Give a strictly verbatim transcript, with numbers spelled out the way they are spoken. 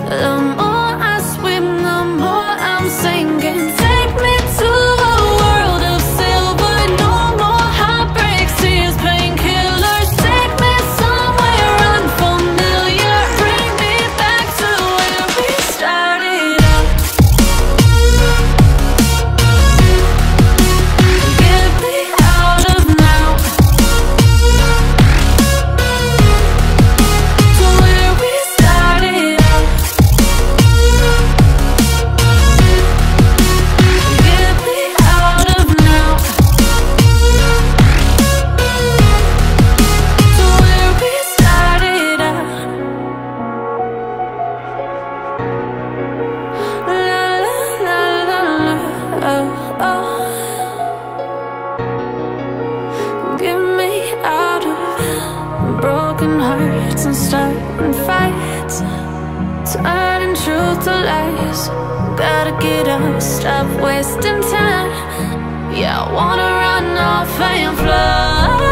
The more I swim, the more I'm sinking. Take me to a world of silver. No more heartbreaks, tears, painkillers. Take me somewhere unfamiliar. Bring me back to where we started out. Get me out of now. To where we started out. Get me out of now. To where we started out. La la la la la, oh, oh. Get me out of broken hearts and starting fights, turning truth to lies. Gotta get up, stop wasting time. Yeah, I wanna run off and fly.